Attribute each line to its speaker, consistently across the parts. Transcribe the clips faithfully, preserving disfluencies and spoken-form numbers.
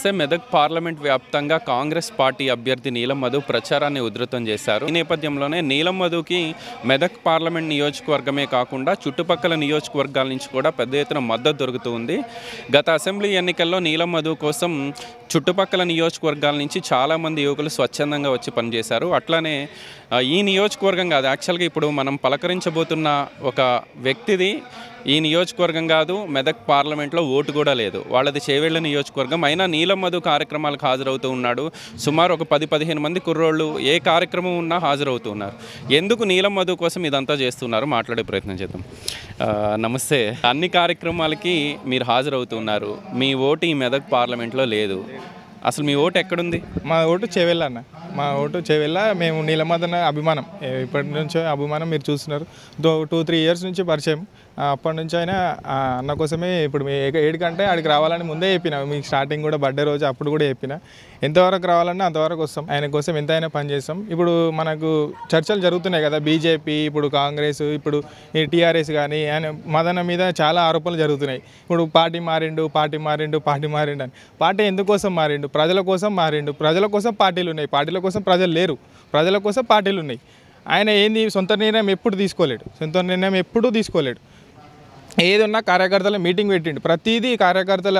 Speaker 1: నమస్తే. మెదక్ పార్లమెంట్ వ్యాప్తంగా కాంగ్రెస్ పార్టీ అభ్యర్థి నీలం మధు ప్రచారాన్ని ఉధృతం చేశారు. ఈ నేపథ్యంలోనే నీలం మధుకి మెదక్ పార్లమెంట్ నియోజకవర్గమే కాకుండా చుట్టుపక్కల నియోజకవర్గాల నుంచి కూడా పెద్ద ఎత్తున మద్దతు దొరుకుతుంది. గత అసెంబ్లీ ఎన్నికల్లో నీలం మధు కోసం చుట్టుపక్కల నియోజకవర్గాల నుంచి చాలామంది యువకులు స్వచ్ఛందంగా వచ్చి పనిచేశారు. అట్లానే ఈ నియోజకవర్గం కాదు, యాక్చువల్గా ఇప్పుడు మనం పలకరించబోతున్న ఒక వ్యక్తిది ఈ నియోజకవర్గం కాదు, మెదక్ పార్లమెంట్లో ఓటు కూడా లేదు. వాళ్ళది చేవెళ్ళ నియోజకవర్గం. అయినా నీలం మధు కార్యక్రమాలకు హాజరవుతూ ఉన్నాడు. సుమారు ఒక పది పదిహేను మంది కుర్రోళ్ళు ఏ కార్యక్రమం ఉన్నా హాజరవుతూ ఉన్నారు. ఎందుకు నీలం మధు కోసం ఇదంతా చేస్తున్నారు, మాట్లాడే ప్రయత్నం చేద్దాం. నమస్తే. అన్ని కార్యక్రమాలకి మీరు హాజరవుతున్నారు, మీ ఓటు ఈ మెదక్ పార్లమెంట్లో లేదు. అసలు మీ ఓటు ఎక్కడుంది?
Speaker 2: మా ఓటు చేవెళ్ళ అన్న, మా ఓటు చేవెళ్ళ. మేము నీలం మధు అభిమానం, ఇప్పటి నుంచో అభిమానం మీరు చూస్తున్నారు. టూ త్రీ ఇయర్స్ నుంచి పరిచయం. అప్పటి నుంచి అయినా అన్న కోసమే ఇప్పుడు మీ ఏడుకంటే ఆడికి రావాలని ముందే చెప్పిన. మీకు స్టార్టింగ్ కూడా బర్త్డే రోజు అప్పుడు కూడా చెప్పిన, ఎంతవరకు రావాలన్నా అంతవరకు వస్తాం, ఆయన కోసం ఎంతైనా పనిచేస్తాం. ఇప్పుడు మనకు చర్చలు జరుగుతున్నాయి కదా, బీజేపీ, ఇప్పుడు కాంగ్రెస్, ఇప్పుడు ఈ టీఆర్ఎస్ కానీ ఆయన మదన మీద చాలా ఆరోపణలు జరుగుతున్నాయి. ఇప్పుడు పార్టీ మారిండు పార్టీ మారిండు పార్టీ మారిండు అని. పార్టీ ఎందుకోసం మారిండు? ప్రజల కోసం మారిండు. ప్రజల కోసం పార్టీలు ఉన్నాయి, పార్టీల కోసం ప్రజలు లేరు, ప్రజల కోసం పార్టీలు ఉన్నాయి. ఆయన ఏంది సొంత నిర్ణయం ఎప్పుడు తీసుకోలేడు, సొంత నిర్ణయం ఎప్పుడూ తీసుకోలేడు. ఏదన్నా కార్యకర్తల మీటింగ్ పెట్టిండు, ప్రతిదీ కార్యకర్తల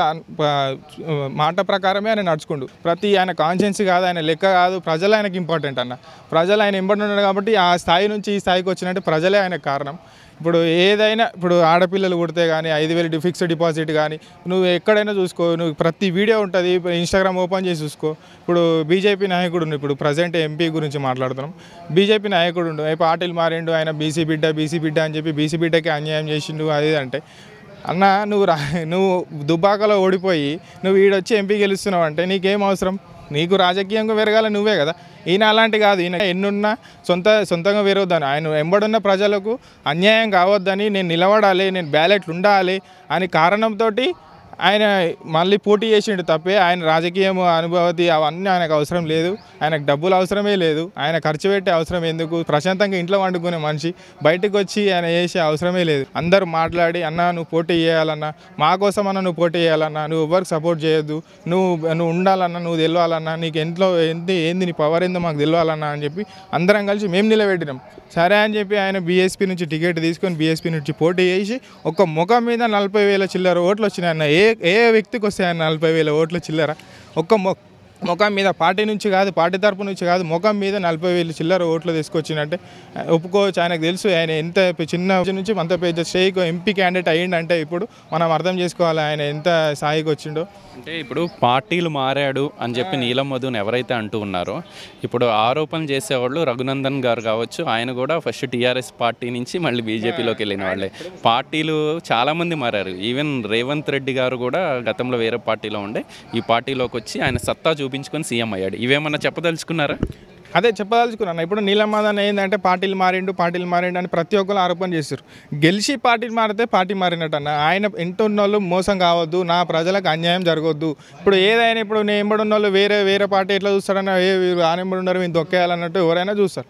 Speaker 2: మాట ప్రకారమే ఆయన నడుచుకుండు. ప్రతి ఆయన కాన్షియన్స్ కాదు, ఆయన లెక్క కాదు, ప్రజలు ఆయనకి ఇంపార్టెంట్ అన్న. ప్రజలు ఆయన ఇంపార్టెంట్ ఉన్నాడు కాబట్టి ఆ స్థాయి నుంచి ఈ స్థాయికి వచ్చినట్టు ప్రజలే ఆయనకు కారణం. ఇప్పుడు ఏదైనా ఇప్పుడు ఆడపిల్లలు కుడితే కానీ ఐదు వేలు ఫిక్స్డ్ డిపాజిట్ కానీ నువ్వు ఎక్కడైనా చూసుకో, నువ్వు ప్రతి వీడియో ఉంటుంది, ఇన్స్టాగ్రామ్ ఓపెన్ చేసి చూసుకో. ఇప్పుడు బీజేపీ నాయకుడు, ఇప్పుడు ప్రజెంట్ ఎంపీ గురించి మాట్లాడుతున్నాం, బీజేపీ నాయకుడు ఉండు, పార్టీలు మారిండు, ఆయన బీసీ బిడ్డ బీసీ బిడ్డ అని చెప్పి బీసీ బిడ్డకి అన్యాయం చేసిండు అది అంటే. అన్న నువ్వు రా నువ్వు దుబ్బాకలో ఓడిపోయి నువ్వు ఈడొచ్చి ఎంపీ గెలుస్తున్నావు అంటే నీకేం అవసరం? నీకు రాజకీయంగా పెరగాల నువ్వే కదా. ఈయన అలాంటి కాదు, ఈయన ఎన్నున్నా సొంత సొంతంగా పెరగొద్దని, ఆయన వెంబడున్న ప్రజలకు అన్యాయం కావద్దని, నేను నిలబడాలి, నేను బ్యాలెట్లు ఉండాలి అని కారణంతో ఆయన మళ్ళీ పోటీ చేసిండు తప్పే. ఆయన రాజకీయం అనుభవతి అవన్నీ ఆయనకు అవసరం లేదు, ఆయనకు డబ్బులు అవసరమే లేదు, ఆయన ఖర్చు పెట్టే అవసరం ఎందుకు? ప్రశాంతంగా ఇంట్లో వండుకునే మనిషి బయటకు వచ్చి ఆయన చేసే అవసరమే లేదు. అందరూ మాట్లాడి అన్న నువ్వు పోటీ చేయాలన్నా, మా కోసం అన్న నువ్వు పోటీ చేయాలన్నా, నువ్వు ఎవరికి సపోర్ట్ చేయొద్దు, నువ్వు నువ్వు ఉండాలన్నా, నువ్వు తెలవాలన్నా, నీకు ఎంతో ఏంది ఏంది నీ పవర్ ఏందో మాకు తెలవాలన్నా అని చెప్పి అందరం కలిసి మేము నిలబెట్టినాం. సరే అని చెప్పి ఆయన బీఎస్పీ నుంచి టికెట్ తీసుకొని బీఎస్పీ నుంచి పోటీ చేసి ఒక ముఖం మీద నలభై వేల చిల్లర ఓట్లు వచ్చినాయన్న. ఏ ఏ వ్యక్తికి వస్తాయన్న నలభై వేల ఓట్ల చిల్లర? ఒక్క మొ ముఖం మీద, పార్టీ నుంచి కాదు, పార్టీ తరపు నుంచి కాదు, ముఖం మీద నలభై వేలు చిల్లర ఓట్లు తీసుకొచ్చినట్టే ఒప్పుకోవచ్చు. ఆయనకు తెలుసు ఆయన ఎంత చిన్న నుంచి అంత పెద్ద స్టేక్ ఎంపీ క్యాండిడేట్ అయ్యిండంటే ఇప్పుడు మనం అర్థం చేసుకోవాలి ఆయన ఎంత స్థాయికి వచ్చిండో.
Speaker 1: అంటే ఇప్పుడు పార్టీలు మారాడు అని చెప్పి నీలం మధుని ఎవరైతే అంటూ ఉన్నారో, ఇప్పుడు ఆరోపణలు చేసేవాళ్ళు రఘునందన్ గారు కావచ్చు, ఆయన కూడా ఫస్ట్ టీఆర్ఎస్ పార్టీ నుంచి మళ్ళీ బీజేపీలోకి వెళ్ళిన వాళ్ళే. పార్టీలు చాలామంది మారారు. ఈవెన్ రేవంత్ రెడ్డి గారు కూడా గతంలో వేరే పార్టీలో ఉండే ఈ పార్టీలోకి వచ్చి ఆయన సత్తా చూపించుకొని సీఎం అయ్యాడు. ఇవేమన్నా చెప్పదలుచుకున్నారా?
Speaker 2: అదే చెప్పదలుచుకున్నాను. ఇప్పుడు నీలం మధు ఏంటంటే పార్టీలు మారిండు పార్టీలు మారిండు అని ప్రతి ఒక్కరు ఆరోపణ చేస్తారు. గెలిచి పార్టీలు మారితే పార్టీ మారినట్టు అన్న. ఆయన ఇంటున్న వాళ్ళు మోసం కావద్దు, నా ప్రజలకు అన్యాయం జరగొద్దు. ఇప్పుడు ఏదైనా ఇప్పుడు నేను ఎంబడున్న వాళ్ళు వేరే వేరే పార్టీ ఎట్లా చూస్తారన్న, ఏ ఆనెంబడి ఉన్నారు మేము దొక్కేయాలన్నట్టు ఎవరైనా చూస్తారు.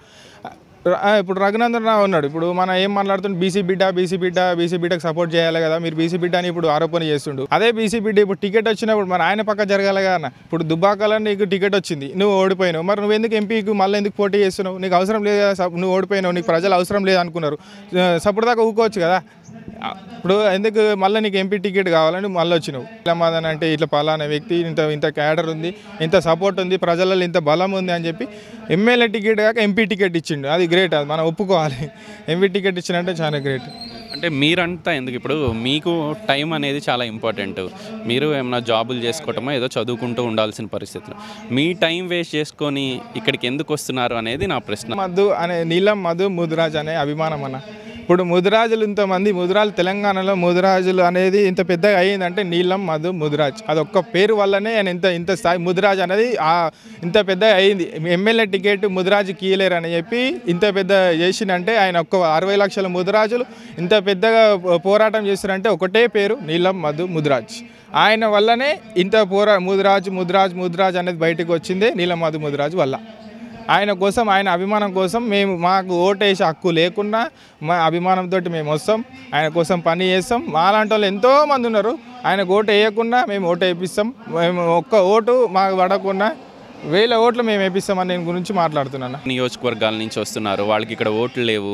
Speaker 2: ఇప్పుడు రఘునందన్ రావు ఉన్నాడు, ఇప్పుడు మనం ఏం మాట్లాడుతుంటే బీసీ బిడ్డ బీసీ బిడ్డ బీసీ బిడ్డకు సపోర్ట్ చేయాలి కదా, మీరు బీసీ బిడ్డ అని ఇప్పుడు ఆరోపణ చేస్తుండు. అదే బీసీ బిడ్డ ఇప్పుడు టికెట్ వచ్చినప్పుడు మరి ఆయన పక్క జరగాలి కదా. ఇప్పుడు దుబ్బాకలో నీకు టికెట్ వచ్చింది, నువ్వు ఓడిపోయినావు, మరి నువ్వు ఎందుకు ఎంపీకి మళ్ళీ ఎందుకు పోటీ చేస్తున్నావు? నీకు అవసరం లేదు కదా, నువ్వు ఓడిపోయినావు, నీకు ప్రజలు అవసరం లేదు అనుకున్నారు, సపోర్ట్ దాకా ఊకోవచ్చు కదా. ఇప్పుడు ఎందుకు మళ్ళీ నీకు ఎంపీ టికెట్ కావాలని మళ్ళీ వచ్చినావు? నీలం మధు అంటే ఇట్లా పలానా వ్యక్తి, ఇంత ఇంత క్యాడర్ ఉంది, ఇంత సపోర్ట్ ఉంది, ప్రజలలో ఇంత బలం ఉంది అని చెప్పి ఎమ్మెల్యే టికెట్ కాక ఎంపీ టికెట్ ఇచ్చిండు. అది గ్రేట్, అది మనం ఒప్పుకోవాలి. ఎంపీ టికెట్ ఇచ్చినంటే చాలా గ్రేట్.
Speaker 1: అంటే మీరంతా ఎందుకు, ఇప్పుడు మీకు టైం అనేది చాలా ఇంపార్టెంట్. మీరు ఏమైనా జాబులు చేసుకోవటమో ఏదో చదువుకుంటూ ఉండాల్సిన పరిస్థితులు, మీ టైం వేస్ట్ చేసుకొని ఇక్కడికి ఎందుకు వస్తున్నారు అనేది నా ప్రశ్న.
Speaker 2: మధు అనే నీలం మధు ముదిరాజ్ అనే అభిమానం అన్న. ఇప్పుడు ముదిరాజులు ఇంతమంది, ముదిరాజు తెలంగాణలో ముదిరాజులు అనేది ఇంత పెద్దగా అయ్యిందంటే నీలం మధు ముదిరాజ్ అదొక్క పేరు వల్లనే ఆయన ఇంత ఇంత స్థాయి ముదిరాజ్ అనేది ఇంత పెద్దగా అయ్యింది. ఎమ్మెల్యే టికెట్ ముదిరాజు కీయలేరు అని చెప్పి ఇంత పెద్ద చేసిందంటే ఆయన ఒక్క అరవై లక్షల ముదిరాజులు ఇంత పెద్దగా పోరాటం చేస్తారంటే ఒకటే పేరు నీలం మధు ముదిరాజ్. ఆయన వల్లనే ఇంత పోరా ముదిరాజ్ ముదిరాజ్ ముదిరాజ్ అనేది బయటకు వచ్చిందే నీలం మధు ముదిరాజ్ వల్ల. ఆయన కోసం ఆయన అభిమానం కోసం మేము మాకు ఓటేసే హక్కు లేకుండా మా అభిమానంతో మేము వస్తాం, ఆయన కోసం పని చేస్తాం. మాలాంటి వాళ్ళు ఎంతోమంది ఉన్నారు, ఆయనకు ఓటు వేయకుండా మేము ఓటు వేయిస్తాం. మేము ఒక్క ఓటు మాకు పడకుండా వేల ఓట్లు మేము వేపిస్తామని నేను గురించి మాట్లాడుతున్నాను.
Speaker 1: నియోజకవర్గాల నుంచి వస్తున్నారు, వాళ్ళకి ఇక్కడ ఓట్లు లేవు,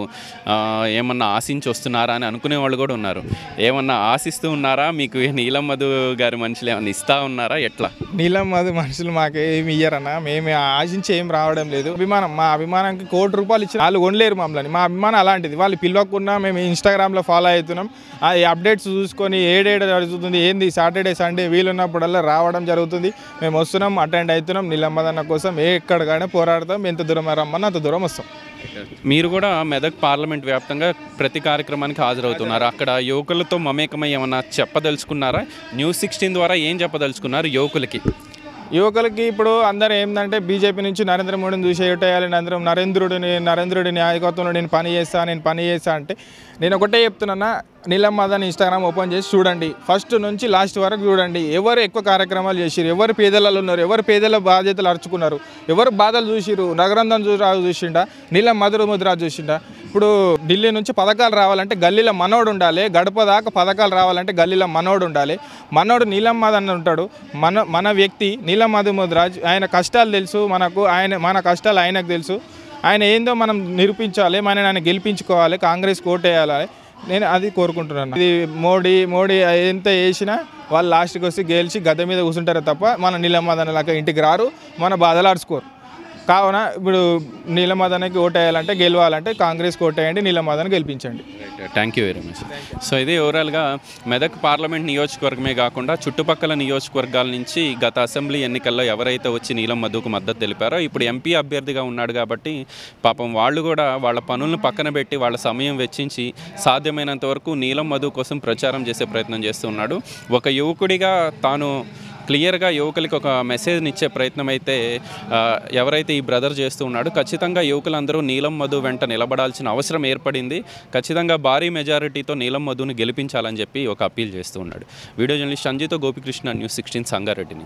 Speaker 1: ఏమన్నా ఆశించి వస్తున్నారా అని అనుకునే వాళ్ళు కూడా ఉన్నారు. ఏమన్నా ఆశిస్తూ ఉన్నారా? మీకు నీలం మధు గారి మనుషులు ఏమన్నా ఇస్తూ ఉన్నారా? ఎట్లా?
Speaker 2: నీలం మధు మనుషులు మాకు ఏమి ఇయ్యరన్నా, మేము ఆశించి ఏం రావడం లేదు. అభిమానం, మా అభిమానానికి కోటి రూపాయలు ఇచ్చిన వాళ్ళు కొనలేరు మమ్మల్ని. మా అభిమానం అలాంటిది, వాళ్ళు పిలవకుండా మేము ఇన్స్టాగ్రామ్లో ఫాలో అవుతున్నాం. ఆ అప్డేట్స్ చూసుకొని ఏడేడ జరుగుతుంది ఏంది సాటర్డే సండే వీలున్నప్పుడల్లా రావడం జరుగుతుంది. మేము వస్తున్నాం, అటెండ్ అవుతున్నాం. నీలం మధు కోసం ఏ ఎక్కడికైనా పోరాడతాం, ఎంత దూరం రమ్మన్నా అంత దూరం వస్తాం.
Speaker 1: మీరు కూడా మెదక్ పార్లమెంట్ వ్యాప్తంగా ప్రతి కార్యక్రమానికి హాజరవుతున్నారు. అక్కడ యువకులతో మమేకమై ఏమన్నా చెప్పదలుచుకున్నారా? న్యూస్ సిక్స్టీన్ ద్వారా ఏం చెప్పదలుచుకున్నారు యువకులకి?
Speaker 2: యువకులకి ఇప్పుడు అందరూ ఏంటంటే బీజేపీ నుంచి నరేంద్ర మోడీని చూసి ఏటేయాలి, నరేంద్ర నరేంద్రుడిని నరేంద్రుడి నాయకత్వంలో నేను పని చేస్తా నేను పని చేస్తా అంటే నేను ఒకటే చెప్తున్నా, నీలం మధుని ఇన్స్టాగ్రామ్ ఓపెన్ చేసి చూడండి, ఫస్ట్ నుంచి లాస్ట్ వరకు చూడండి. ఎవరు ఎక్కువ కార్యక్రమాలు చేసిరు, ఎవరు పేదలలో ఉన్నారు, ఎవరు పేదల బాధ్యతలు అర్చుకున్నారు, ఎవరు బాధలు చూసిరు, నగరంధన్ రాజు చూసిండా, నీలం మధు ముద్రాజు చూసిండా. ఇప్పుడు ఢిల్లీ నుంచి పథకాలు రావాలంటే గల్లీలో మనోడు ఉండాలి, గడప దాకా పథకాలు రావాలంటే గల్లీలో మనోడు ఉండాలి. మనోడు నీలం మధు అని ఉంటాడు. మన మన వ్యక్తి నీలం మధు ముద్రాజ్, ఆయన కష్టాలు తెలుసు మనకు, ఆయన మన కష్టాలు ఆయనకు తెలుసు. ఆయన ఏందో మనం నిరూపించాలి, మనం ఆయన గెలిపించుకోవాలి, కాంగ్రెస్ కోటేయాలి. నేను అది కోరుకుంటున్నాను. ఇది మోడీ మోడీ ఎంత వేసినా వాళ్ళు లాస్ట్కి వచ్చి గెలిచి గద్దె మీద కూర్చుంటారే తప్ప మన నీలం మధు లాగా ఇంటికి రారు, మన బాధలు అడుచుకోరు. కావున ఇప్పుడు నీలం మధుకి ఓటేయాలంటే గెలవాలంటే కాంగ్రెస్ ఓటేయండి, నీలం మధుని గెలిపించండి.
Speaker 1: Thank you very much. So ఇది ఓవరాల్గా మెదక్ పార్లమెంట్ నియోజకవర్గమే కాకుండా చుట్టుపక్కల నియోజకవర్గాల నుంచి గత అసెంబ్లీ ఎన్నికల్లో ఎవరైతే వచ్చి నీలం మధుకు మద్దతు తెలిపారో ఇప్పుడు ఎంపీ అభ్యర్థిగా ఉన్నాడు కాబట్టి పాపం వాళ్ళు కూడా వాళ్ళ పనులను పక్కన పెట్టి వాళ్ళ సమయం వెచ్చించి సాధ్యమైనంత వరకు నీలం మధు కోసం ప్రచారం చేసే ప్రయత్నం చేస్తున్నాడు. ఒక యువకుడిగా తాను క్లియర్గా యువకులకి ఒక మెసేజ్ని ఇచ్చే ప్రయత్నం అయితే ఎవరైతే ఈ బ్రదర్ చేస్తూ ఉన్నాడు, ఖచ్చితంగా యువకులందరూ నీలం మధు వెంట నిలబడాల్సిన అవసరం ఏర్పడింది. ఖచ్చితంగా భారీ మెజారిటీతో నీలం మధుని గెలిపించాలని చెప్పి ఒక అప్పీల్ చేస్తూ ఉన్నాడు. వీడియో జర్నలిస్ట్ సంజయ్తో గోపికృష్ణ, న్యూస్ సిక్స్టీన్ సంగారెడ్డి నుంచి.